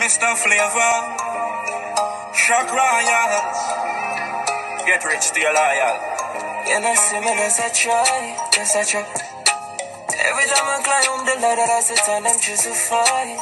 Mr. Flavor, Shock Royals, get rich, stay loyal. You know, see me, just a try, just a try. Every time I climb the ladder, I sit on them choose to fight.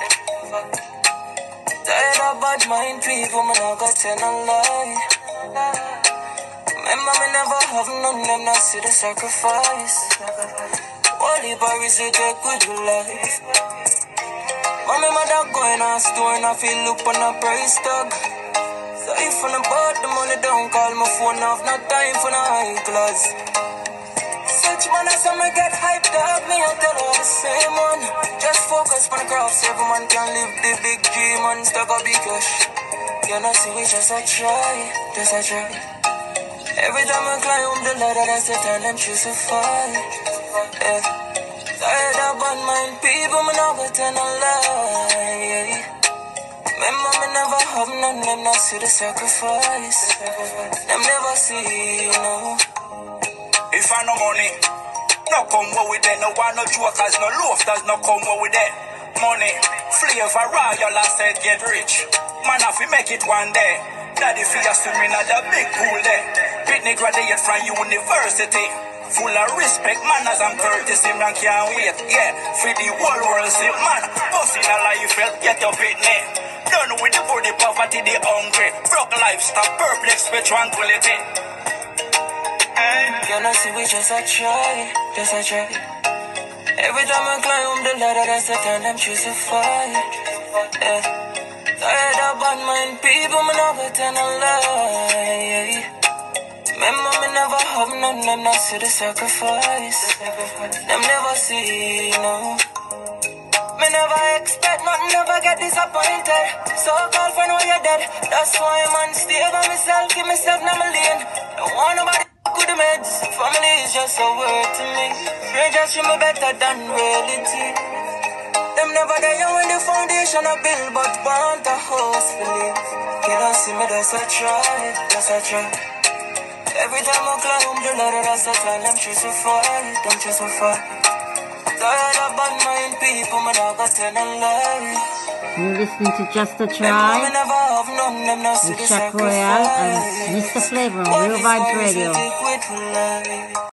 Tired of bad mind people, man, I got tell a lie. Remember, me never have none, them not see the sacrifice. Only Paris you take with your life. Mommy, mother going on store and I feel look on a price tag. So if I'm about the money, don't call my phone off, no time for no high class. Such man as I get hyped up, me I tell her the same one. Just focus on the crafts, every man can live the big dream and stack a big cash. You know, see me just a try, just a try. Every time I climb the ladder, that's the time them choose to fight. Yeah. Tired of bad mind people, me never tell no lie. Yeah. Remember, me never have none, them not see the sacrifice. Them never see, no. If I no money, no come what with that. No one, no jokers, no loafers, no come what with that. Money, Flavor Royal, I said get rich. Man, if we make it one day, daddy feel swimming at the big pool there. Britney graduate from university. Full of respect, manners and courtesy, man can't wait, yeah. For the whole world, see, man, busting a life, get your Britney. Done with the body, poverty, the hungry. Broke lifestyle, perplex with tranquility. You know, see, we just a try, just a try. Every time I climb the ladder, that's the time them choose to fight. Yeah. Tired of bad mind people, me never tell no lie. Yeah. Remember, me never have none, them not see the sacrifice. Them never see, no. Me never expect nothing, never get disappointed. So call for know you're dead. That's why man stay by myself, keep myself in my lane. Don't want nobody with the meds. Family is just a word to me. Pray just show me better than reality. Them never there when the foundation I build, but want a house to live. You don't see me, that's a try, that's a try. Every time I climb the ladder, that's the time them choose to fight, them choose to fight. Tired of bad mind people, man, I got tell a lie. You're listening to Just a Try with Shock Royal and Mr. Flavor on Real Vibes Radio.